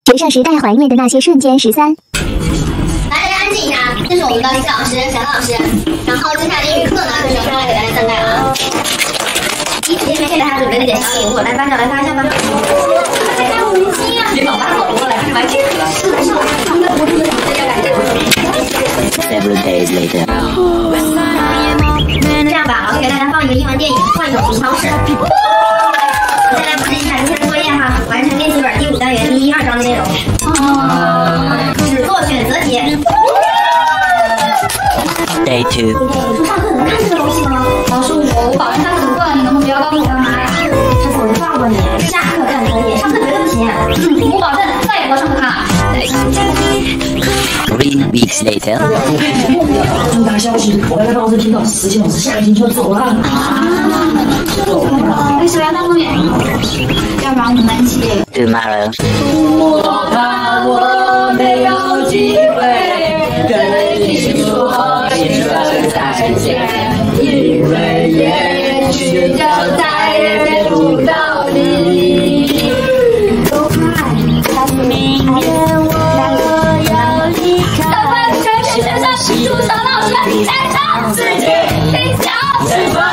学生时代怀念的那些瞬间13。 来，大家安静一下，这是我们的历史老师沈老师。然后接下来英语课呢，就是由他来给大家讲解啊。今天给大家准备了点小礼物，来班长来发一下吧。大家好温馨啊！别老发好多，来看玩这个。是的，是的，他们的活动的要感谢。 Several days later. 这样吧，老师给大家放一个英文电影，换一种皮超市。再来布置一下今天的作业哈，完成练习本第5单元第1、2章的内容。只做选择题。 Day 2. 你上课能看这个东西吗？老师，我保证下次不做了，你能不能不要告诉我干妈呀？这次我就放过你，下课干可以，上课绝对不行。我保证再也不上课看了。 3 weeks later. 重大消息！我刚刚当时听到17老师下个星期就走了。 为什么要到后面？要不然我们一起。 Tomorrow. 我怕我没有机会跟你说一声再见，因为也许就再也见不到你。 都快，明天我要离开。 全学校主场老师在场，自己比较是否？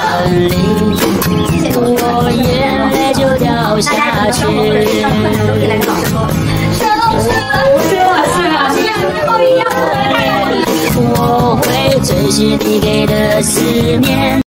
我眼泪就掉下去。我会珍惜你给的思念。